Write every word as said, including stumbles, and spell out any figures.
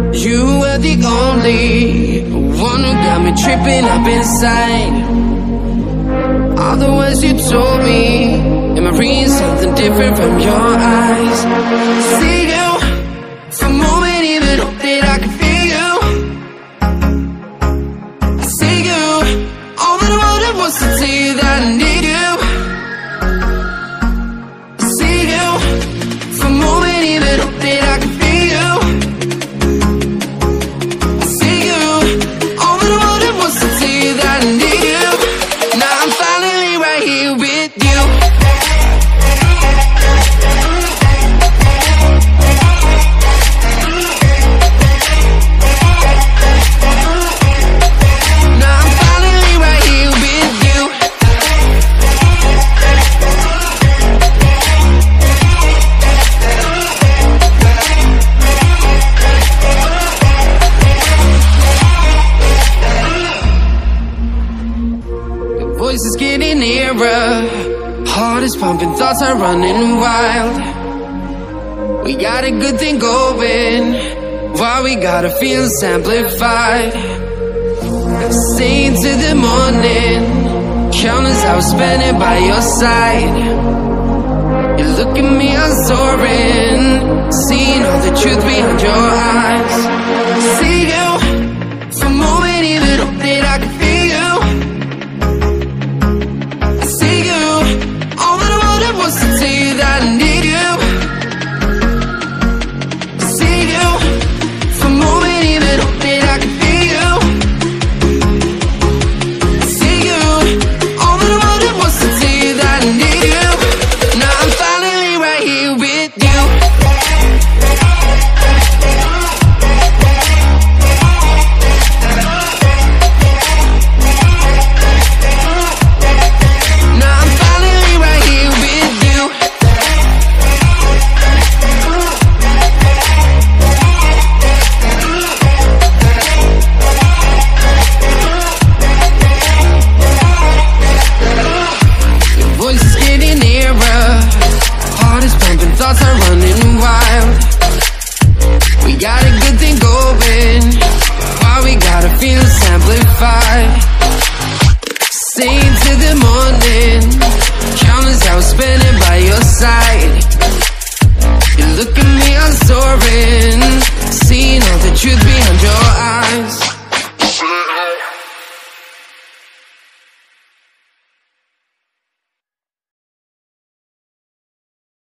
You were the only one who got me tripping up inside. All the words you told me, am I reading something different from your eyes? See you, for a moment even hope that I can feel you. I see you, all that I wanted was to tell you that I need you. I see you, for a moment even hope that I can feel you. I see you, all that I wanted was to tell you that I need you. Now I'm finally right here with you. Now I'm finally right here with you. The voice is getting nearer, heart is pumping, thoughts are running wild. We got a good thing going, why we gotta feel amplified. Staying to the morning, countless hours spending by your side. You look at me, I'm soaring, seeing all the truth behind your eyes. See you, for a moment even hope that I can feel you. I see you, all that I wanted was to tell you that I need you. I see you, for a moment even hope that I can feel you. I see you, all that I wanted was to tell you that I need you. Now I'm finally right here with you. Now I'm finally right here with you. Your voice is getting nearer, heart is pumping, thoughts are running wild. We got a good thing going, why we gotta feel amplified. Staying to the morning, countless hours spending by your side. You look at me, I'm soaring, seeing all the truth behind